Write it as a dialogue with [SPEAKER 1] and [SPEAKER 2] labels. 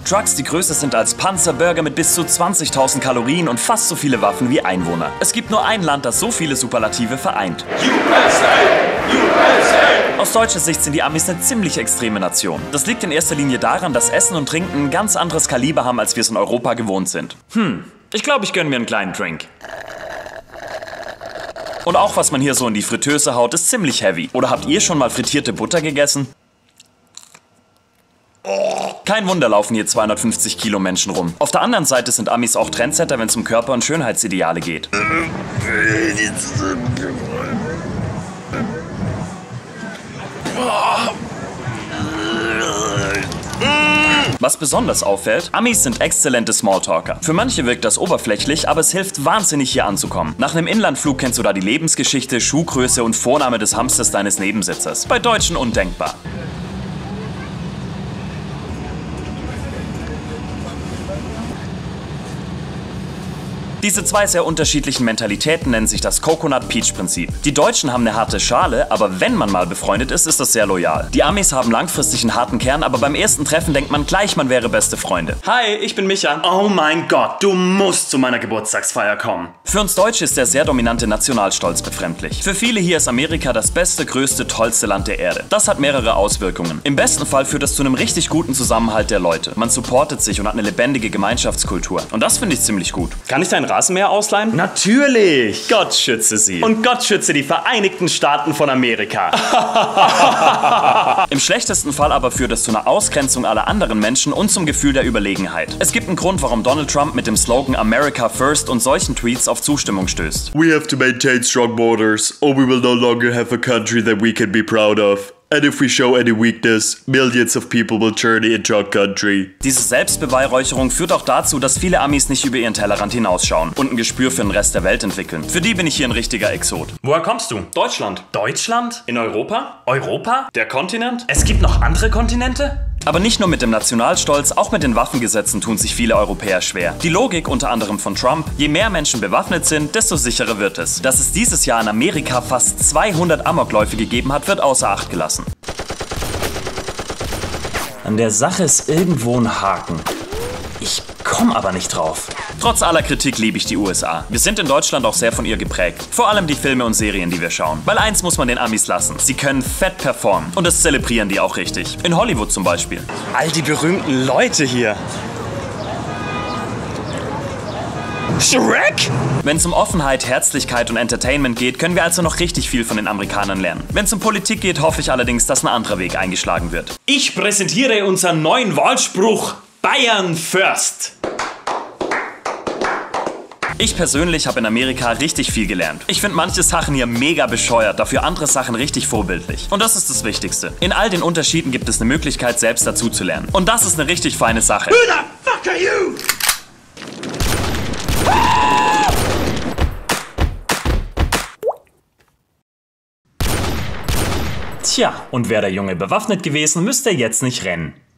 [SPEAKER 1] Trucks, die größer sind als Panzer, Burger mit bis zu 20.000 Kalorien und fast so viele Waffen wie Einwohner. Es gibt nur ein Land, das so viele Superlative vereint. USA! USA! Aus deutscher Sicht sind die Amis eine ziemlich extreme Nation. Das liegt in erster Linie daran, dass Essen und Trinken ein ganz anderes Kaliber haben, als wir es in Europa gewohnt sind. Ich glaube, ich gönne mir einen kleinen Drink. Und auch was man hier so in die Fritteuse haut, ist ziemlich heavy. Oder habt ihr schon mal frittierte Butter gegessen? Kein Wunder laufen hier 250 Kilo Menschen rum. Auf der anderen Seite sind Amis auch Trendsetter, wenn es um Körper- und Schönheitsideale geht. Was besonders auffällt, Amis sind exzellente Smalltalker. Für manche wirkt das oberflächlich, aber es hilft wahnsinnig hier anzukommen. Nach einem Inlandflug kennst du da die Lebensgeschichte, Schuhgröße und Vorname des Hamsters deines Nebensitzers. Bei Deutschen undenkbar. Diese zwei sehr unterschiedlichen Mentalitäten nennen sich das Coconut-Peach-Prinzip. Die Deutschen haben eine harte Schale, aber wenn man mal befreundet ist, ist das sehr loyal. Die Amis haben langfristig einen harten Kern, aber beim ersten Treffen denkt man gleich, man wäre beste Freunde. Hi, ich bin Micha. Oh mein Gott, du musst zu meiner Geburtstagsfeier kommen. Für uns Deutsche ist der sehr dominante Nationalstolz befremdlich. Für viele hier ist Amerika das beste, größte, tollste Land der Erde. Das hat mehrere Auswirkungen. Im besten Fall führt das zu einem richtig guten Zusammenhalt der Leute. Man supportet sich und hat eine lebendige Gemeinschaftskultur. Und das finde ich ziemlich gut. Kann ich deinen Rasenmäher ausleihen? Natürlich! Gott schütze sie. Und Gott schütze die Vereinigten Staaten von Amerika. Im schlechtesten Fall aber führt es zu einer Ausgrenzung aller anderen Menschen und zum Gefühl der Überlegenheit. Es gibt einen Grund, warum Donald Trump mit dem Slogan America First und solchen Tweets auf Zustimmung stößt.
[SPEAKER 2] We have to maintain strong borders, or we will no longer have a country that we can be proud of. And if we show any weakness, millions of people will journey into our country.
[SPEAKER 1] Diese Selbstbeweihräucherung führt auch dazu, dass viele Amis nicht über ihren Tellerrand hinausschauen und ein Gespür für den Rest der Welt entwickeln. Für die bin ich hier ein richtiger Exot. Woher kommst du? Deutschland. Deutschland? In Europa? Europa? Der Kontinent? Es gibt noch andere Kontinente? Aber nicht nur mit dem Nationalstolz, auch mit den Waffengesetzen tun sich viele Europäer schwer. Die Logik unter anderem von Trump: je mehr Menschen bewaffnet sind, desto sicherer wird es. Dass es dieses Jahr in Amerika fast 200 Amokläufe gegeben hat, wird außer Acht gelassen. An der Sache ist irgendwo ein Haken. Ich komme aber nicht drauf. Trotz aller Kritik liebe ich die USA. Wir sind in Deutschland auch sehr von ihr geprägt. Vor allem die Filme und Serien, die wir schauen. Weil eins muss man den Amis lassen: sie können fett performen. Und das zelebrieren die auch richtig. In Hollywood zum Beispiel. All die berühmten Leute hier. Shrek? Wenn es um Offenheit, Herzlichkeit und Entertainment geht, können wir also noch richtig viel von den Amerikanern lernen. Wenn es um Politik geht, hoffe ich allerdings, dass ein anderer Weg eingeschlagen wird. Ich präsentiere unseren neuen Wahlspruch: Bayern First. Ich persönlich habe in Amerika richtig viel gelernt. Ich finde manche Sachen hier mega bescheuert, dafür andere Sachen richtig vorbildlich. Und das ist das Wichtigste. In all den Unterschieden gibt es eine Möglichkeit, selbst dazu zu lernen. Und das ist eine richtig feine Sache. Who the fuck are you? Tja, und wäre der Junge bewaffnet gewesen, müsste er jetzt nicht rennen.